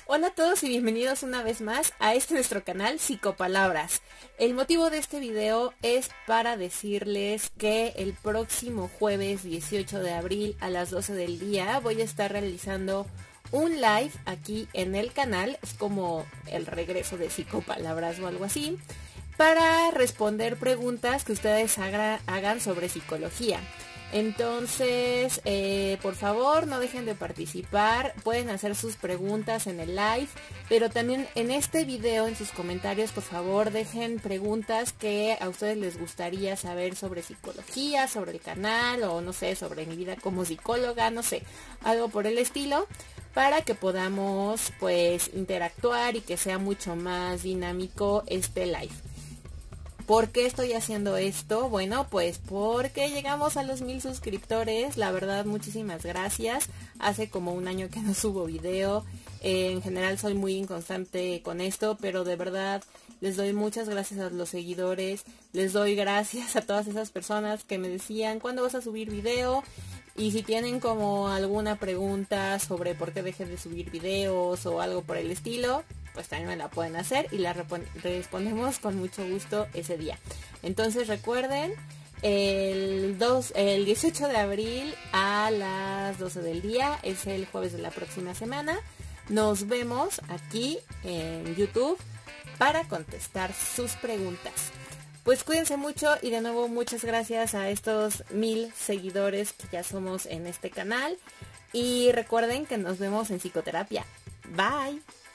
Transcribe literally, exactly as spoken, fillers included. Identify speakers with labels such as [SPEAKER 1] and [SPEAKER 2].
[SPEAKER 1] Hola a todos y bienvenidos una vez más a este nuestro canal Psicopalabras. El motivo de este video es para decirles que el próximo jueves dieciocho de abril a las doce del día voy a estar realizando un live aquí en el canal. Es como el regreso de Psicopalabras o algo así, para responder preguntas que ustedes haga, hagan sobre psicología. Entonces, eh, por favor, no dejen de participar. Pueden hacer sus preguntas en el live, pero también en este video, en sus comentarios, por favor, dejen preguntas que a ustedes les gustaría saber sobre psicología, sobre el canal, o no sé, sobre mi vida como psicóloga, no sé, algo por el estilo, para que podamos, pues, interactuar y que sea mucho más dinámico este live. ¿Por qué estoy haciendo esto? Bueno, pues porque llegamos a los mil suscriptores. La verdad, muchísimas gracias. Hace como un año que no subo video. Eh, en general soy muy inconstante con esto, pero de verdad les doy muchas gracias a los seguidores. Les doy gracias a todas esas personas que me decían, ¿cuándo vas a subir video? Y si tienen como alguna pregunta sobre por qué dejé de subir videos o algo por el estilo, pues también me la pueden hacer y la respondemos con mucho gusto ese día. Entonces recuerden, el, dos, el dieciocho de abril a las doce del día, es el jueves de la próxima semana. Nos vemos aquí en YouTube para contestar sus preguntas. Pues cuídense mucho y de nuevo muchas gracias a estos mil seguidores que ya somos en este canal. Y recuerden que nos vemos en psicoterapia. Bye.